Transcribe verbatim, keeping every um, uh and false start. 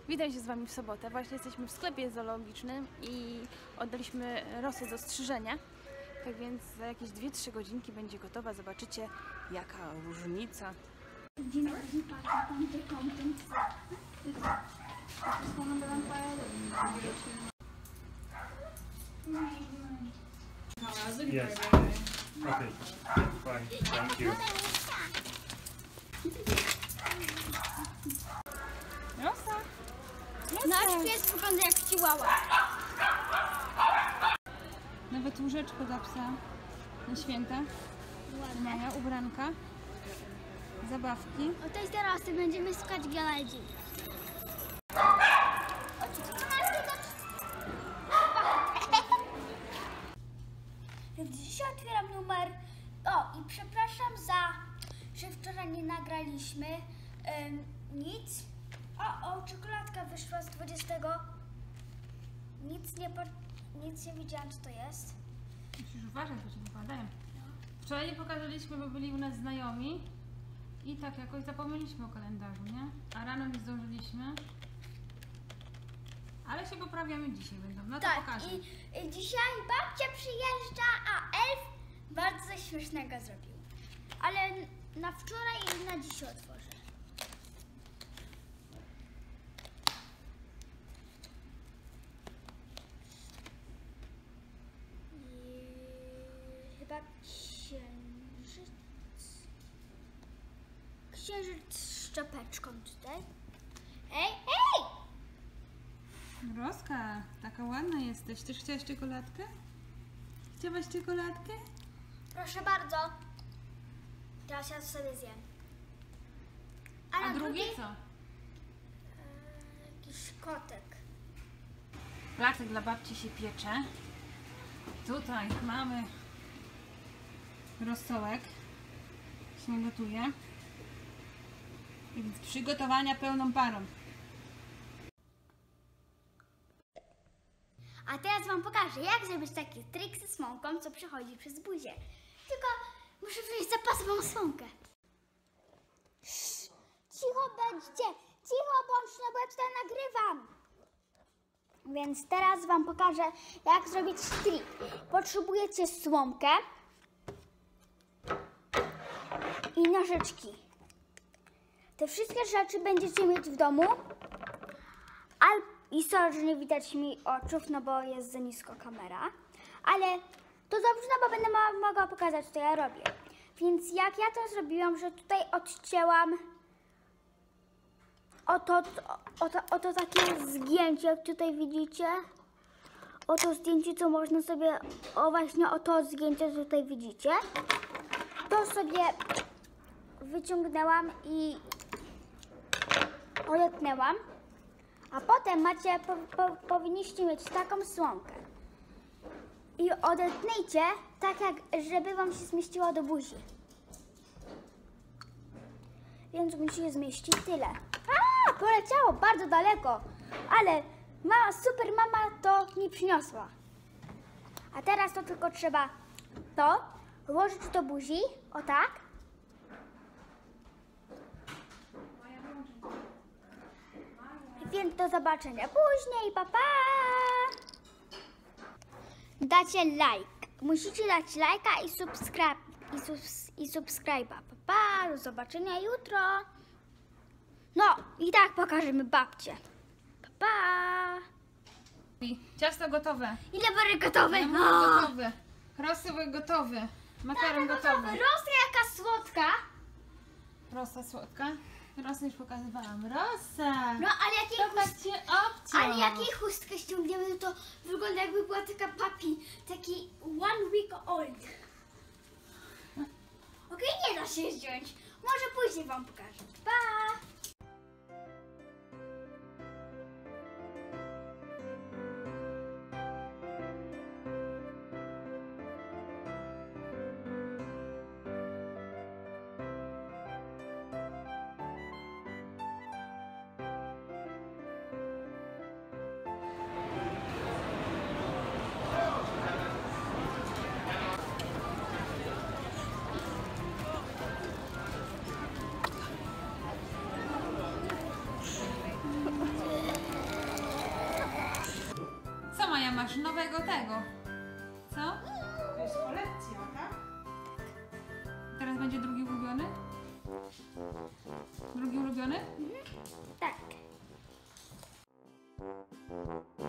Witam się z Wami w sobotę. Właśnie jesteśmy w sklepie zoologicznym i oddaliśmy Rosę do strzyżenia. Tak więc za jakieś dwie trzy godzinki będzie gotowa. Zobaczycie, jaka różnica. Dzień dobry, patrzę tam te content. Yes. Okay. Fine. Thank you. Rosa! Nasz pies wygląda jak chihuahua. Nawet łóżeczko dla psa na święta. Moja ubranka, zabawki. O tej teraz będziemy skakać galajdzi. Więc dzisiaj otwieram numer. O, i przepraszam za, że wczoraj nie nagraliśmy um, nic. O, o, czekoladka wyszła z dwudziestego. Nic nie, nic nie widziałam, co to jest. Musisz uważać, bo ci wypadają. Wczoraj nie pokazaliśmy, bo byli u nas znajomi i tak jakoś zapomnieliśmy o kalendarzu, nie? A rano nie zdążyliśmy. Ale się poprawiamy dzisiaj będą, no to Tak, pokażę. i, i dzisiaj babcia przyjeżdża, a elf bardzo coś śmiesznego zrobił. Ale na wczoraj i na dzisiaj otworzę. I chyba księżyc. Księżyc z czapeczką tutaj. Ej, ej! Roska, taka ładna jesteś. Też chciałaś czekoladkę? Chciałaś czekoladkę? Proszę bardzo. Teraz ja sobie zjem. A, na drugie drugiej- co? E, jakiś kotek. Placek dla babci się piecze. Tutaj mamy rosołek. Się gotuje. Więc przygotowania pełną parą. A teraz Wam pokażę, jak zrobić taki trik ze słomką, co przechodzi przez buzię. Tylko muszę wziąć zapasową słomkę. Cicho bądźcie! Cicho bądź, no bo ja tutaj nagrywam. Więc teraz Wam pokażę, jak zrobić trik. Potrzebujecie słomkę i nożyczki. Te wszystkie rzeczy będziecie mieć w domu. Al I sorry, że nie widać mi oczów, no bo jest za nisko kamera. Ale to dobrze, no bo będę mo mogła pokazać, co ja robię. Więc jak ja to zrobiłam, że tutaj odcięłam oto, oto, oto takie zgięcie, jak tutaj widzicie. Oto zdjęcie, co można sobie, o właśnie o to zgięcie, co tutaj widzicie. To sobie wyciągnęłam i odetnęłam. A potem macie, po, po, powinniście mieć taką słomkę. I odetnijcie tak, jak żeby Wam się zmieściła do buzi. Więc musi się zmieścić tyle. A, poleciało bardzo daleko. Ale mama, super mama to mi przyniosła. A teraz to tylko trzeba to włożyć do buzi. O tak. Więc do zobaczenia później, pa pa! Dacie like. Musicie dać lajka i subskryb i, subs i subskryba. Pa pa, do zobaczenia jutro. No i tak pokażemy babcię. Pa pa! Ciasto gotowe. Ile wary gotowe? Lemonade gotowy. Rosołek gotowy. Makaron gotowy. Rosa jaka słodka. Rosa słodka. Rosę już pokazywałam. Rosa! No ale jakiej chust... Zobaczcie obciął. Ale jakiej chustkę ściągniemy, to wygląda jakby była taka papi, taki one week old. Okej, nie da się zdjąć. Może później Wam pokażę. Pa! masz nowego tego. Co? To jest kolekcja, tak? Teraz będzie drugi ulubiony? Drugi ulubiony? Tak.